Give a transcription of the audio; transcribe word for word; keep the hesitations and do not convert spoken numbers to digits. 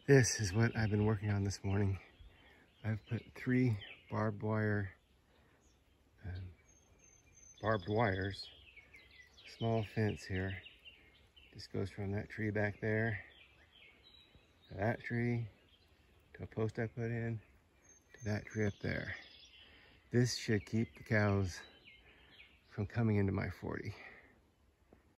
This is what I've been working on this morning. I've put three barbed wire, um, barbed wires, small fence here. Just goes from that tree back there to that tree, to a post I put in, to that tree up there. This should keep the cows from coming into my forty.